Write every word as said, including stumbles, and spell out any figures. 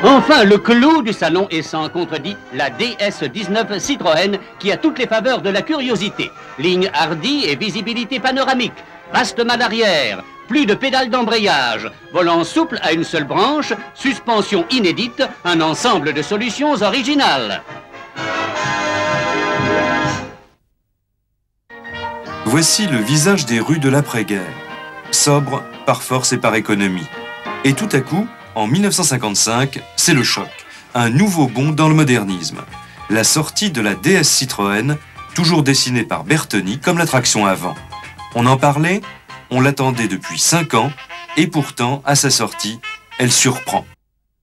Enfin, le clou du salon est sans contredit la D S dix-neuf Citroën qui a toutes les faveurs de la curiosité. Ligne hardie et visibilité panoramique, vaste malle arrière, plus de pédales d'embrayage, volant souple à une seule branche, suspension inédite, un ensemble de solutions originales. Voici le visage des rues de l'après-guerre. Sobre, par force et par économie. Et tout à coup, en mille neuf cent cinquante-cinq, c'est le choc. Un nouveau bond dans le modernisme. La sortie de la D S Citroën, toujours dessinée par Bertoni comme l'attraction avant. On en parlait, on l'attendait depuis cinq ans, et pourtant, à sa sortie, elle surprend.